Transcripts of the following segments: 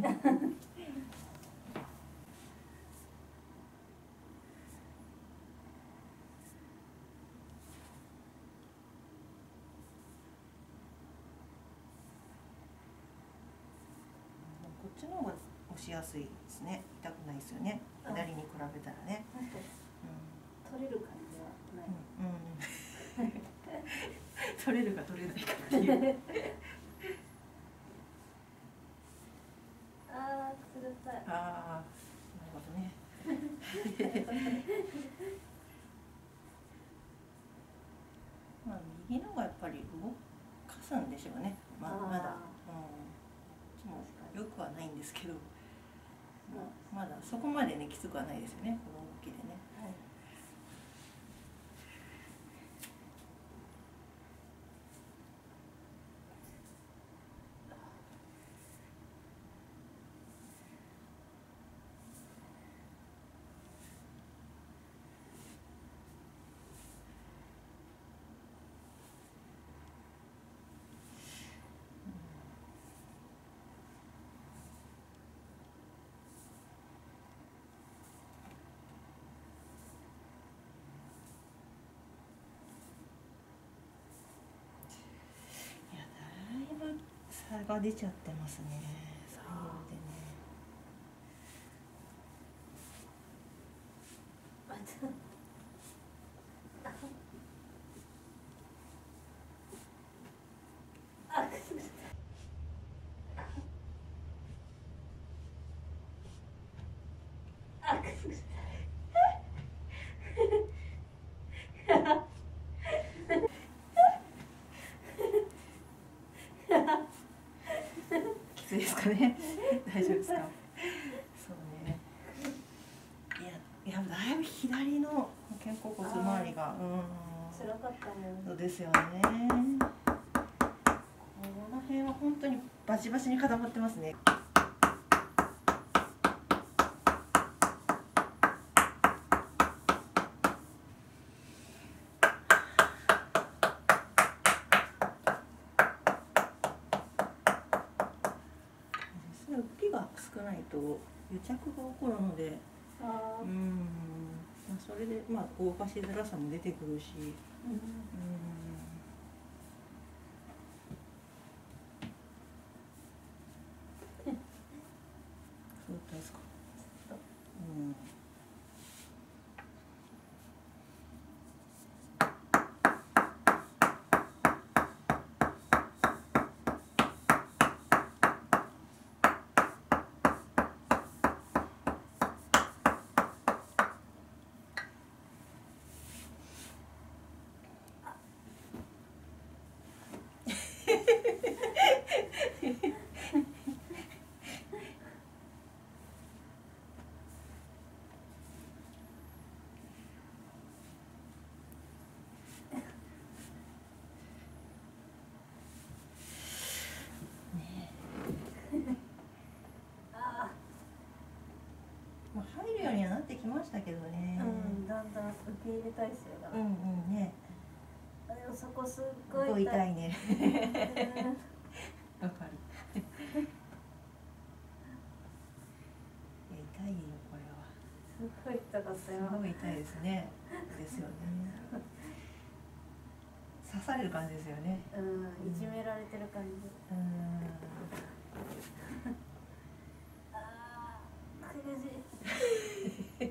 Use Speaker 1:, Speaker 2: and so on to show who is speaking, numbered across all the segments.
Speaker 1: っちの方が押しやすいですね。痛くないですよね。左に比べたらね。
Speaker 2: 取れる感じはない。
Speaker 1: 取れるか取れないかっていう。
Speaker 2: ああ、くすぐったい。
Speaker 1: ああ、なるほどね。まあ右の方がやっぱり動かすんでしょうね。まだ。よくはないんですけど、まだそこまでねきつくはないですよね、この動きでね。はい、差が出ちゃってますね、左右でね。きついですかね。大丈夫ですか。そうね。いやだいぶ左の肩甲骨周りが
Speaker 2: 辛かったもん。
Speaker 1: そうですよね。この辺は本当にバチバチに固まってますね。動きが少ないと癒着が起こるので、それで動かしづらさも出てくるし、そうですか。入るようにはなってきましたけどね。
Speaker 2: だんだん受け入れ体勢が。
Speaker 1: ね。
Speaker 2: でもそこすっごい
Speaker 1: 痛いね。わかる。痛いよこれは。
Speaker 2: すごい痛かったよ。
Speaker 1: すごい痛いですね。ですよね。刺される感じですよね。
Speaker 2: いじめられてる感じ。苦しい。
Speaker 1: そうですね。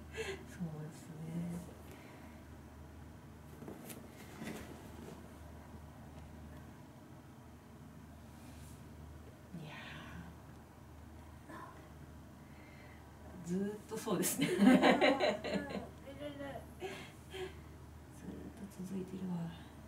Speaker 1: いやずーっとそうですね。ずーっと続いてるわ。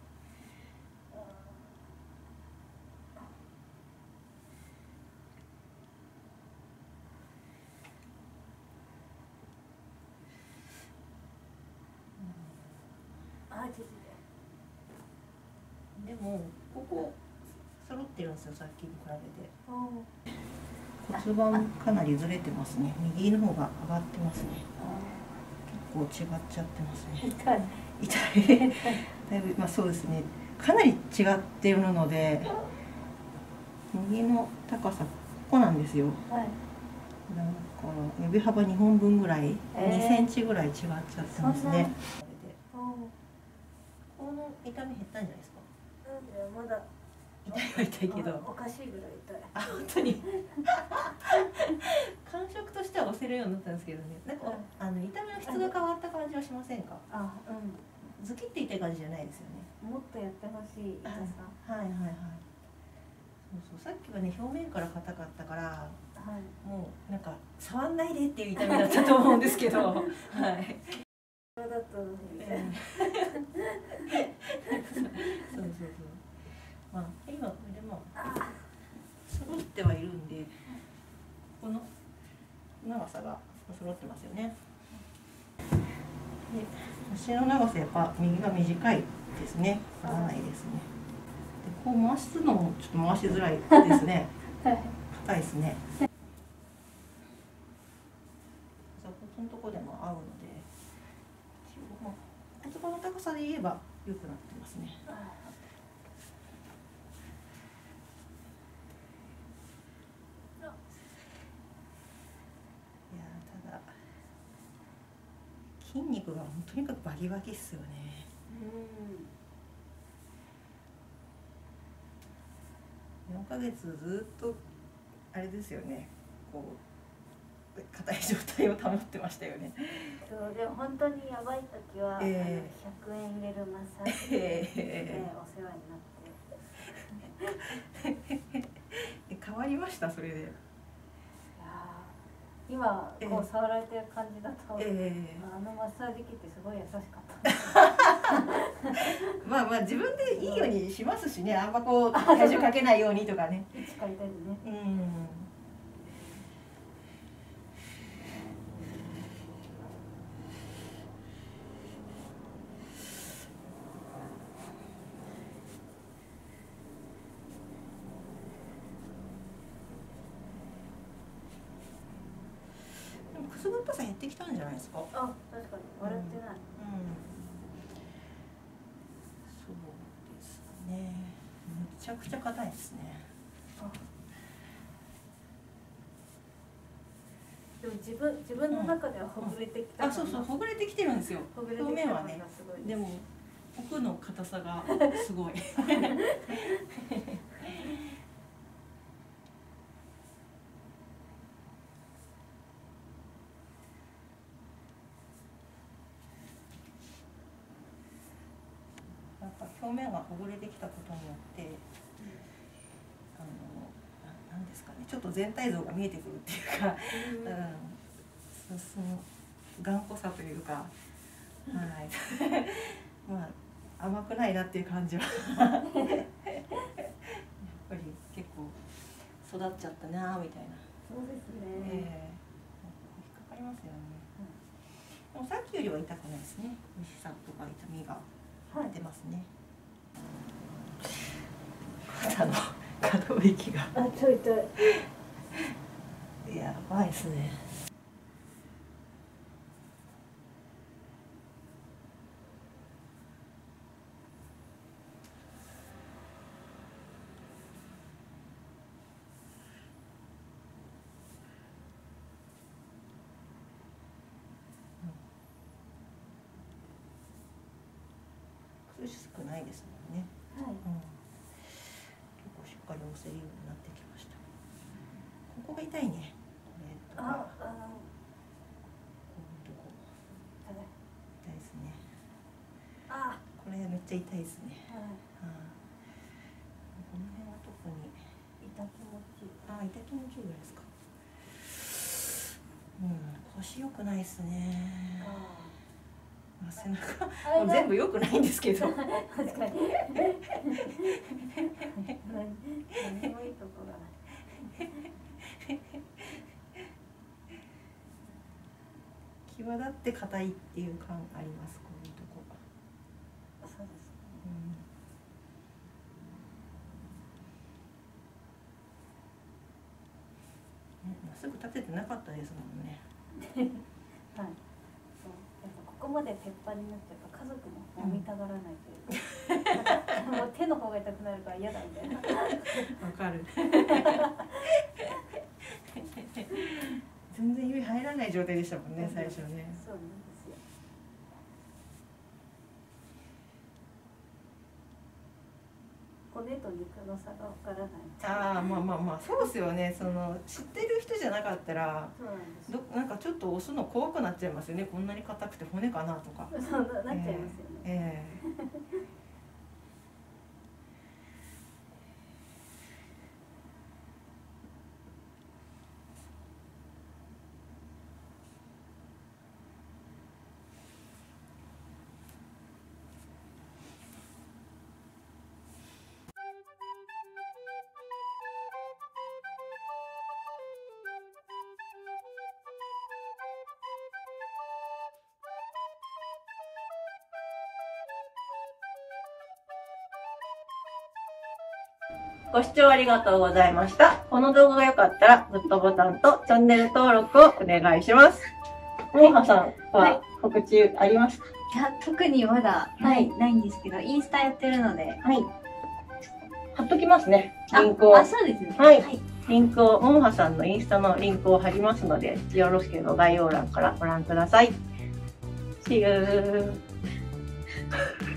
Speaker 1: でもここ揃ってるんですよ、さっきに比べて。骨盤かなりずれてますね。右の方が上がってますね。結構違っちゃってますね。
Speaker 2: 痛い。
Speaker 1: だいぶそうですね。かなり違っているので、右の高さこなんですよ。
Speaker 2: はい。
Speaker 1: だから指幅2本分ぐらい、2センチぐらい違っちゃってますね。この痛み減ったんじゃないですか。
Speaker 2: なんでまだ
Speaker 1: 痛いは痛いけど。
Speaker 2: おかしいぐらい痛い。
Speaker 1: あ、本当に。感触としては押せるようになったんですけどね。なんか、痛みの質が変わった感じはしませんか。
Speaker 2: あ、うん。
Speaker 1: ズキって痛い感じじゃないですよね。
Speaker 2: もっとやってほしい痛さ。
Speaker 1: はいはいはい。そうそう、さっきはね、表面から硬かったから。はい、もうなんか触んないでっていう痛みだったと思うんですけど、はい。
Speaker 2: そうだったのみたいな。
Speaker 1: そうそうそう。まあ今これでも揃ってはいるんで、この長さが揃ってますよね。で、足の長さやっぱ右が短いですね。合わないですね。で、こう回すのもちょっと回しづらいですね。硬いですね。このとこでも合うので、まあ、骨盤の高さで言えば良くなってますね。いやただ筋肉がとにかくバキバキっすよね。4ヶ月ずっとあれですよね。こう硬い状態を保ってましたよね。
Speaker 2: そうでも本当にやばい時は、100円入れるマッサージで、お世話にな
Speaker 1: って変わりましたそれで。いや
Speaker 2: 今こう触られてる感じだと、あのマッサージ機ってすごい優しかった。
Speaker 1: まあまあ自分でいいようにしますしね。あんまこう体重かけないようにとかね。
Speaker 2: 位置変えたりね。
Speaker 1: くすぐったさ減ってきたんじゃないですか。
Speaker 2: あ、確かに笑ってない。
Speaker 1: そうですね。めちゃくちゃ硬いですね。
Speaker 2: でも自分の中ではほぐれてきた。
Speaker 1: あ、そうそう、ほぐれてきてるんですよ。表面はね。でも奥の硬さがすごい。なんか表面がほぐれてきたことによって、なんですかね、ちょっと全体像が見えてくるっていうか、その頑固さというか、はい、まあ甘くないなっていう感じはやっぱり結構育っちゃったなみたいな。
Speaker 2: そうですね。
Speaker 1: 引っかかりますよね。でもさっきよりは痛くないですね。虫さとか痛みが出ますね。肩の可動域が。
Speaker 2: あ、ちょいちょ
Speaker 1: い。やばいですね。苦しくないですもんね。はい。結構しっかり押せるようになってきました。ここが痛いね。これとか。こういうとこ。痛いですね。これめっちゃ痛いですね。この辺は特に
Speaker 2: 痛気持ちいい。
Speaker 1: 痛気持ちいいぐらいですか。腰良くないですね。背中もう全部良くないんですけど。確かに。
Speaker 2: 何もいいとこがない。
Speaker 1: 際立って硬いっていう感あります。こういうとこ。
Speaker 2: そうですね。
Speaker 1: まっすぐ立ててなかったですもんね。
Speaker 2: はい。ここまで鉄板になっちゃうと家族も揉みたがらないというか、もう手の方が痛くなるから嫌だみたいな。
Speaker 1: わかる。 全然指入らない状態でしたもんね、最初ね。
Speaker 2: そうなんですよ。骨と肉の差がわからない。
Speaker 1: ああ、まあまあまあ、そうですよね。その知ってる人じゃなかったら、
Speaker 2: そうなんです。
Speaker 1: なんかちょっと押すの怖くなっちゃいますよね。こんなに硬くて骨かなとか。
Speaker 2: そうなっちゃいますよね。
Speaker 1: ご視聴ありがとうございました。この動画が良かったら、グッドボタンとチャンネル登録をお願いします。ももはさんは告知ありますか？
Speaker 2: いや、特にまだないんですけど、インスタやってるので。
Speaker 1: はい。貼っときますね。リンクを。
Speaker 2: そうですね。
Speaker 1: はい。リンクを、ももはさんのインスタのリンクを貼りますので、よろしければ概要欄からご覧ください。See you!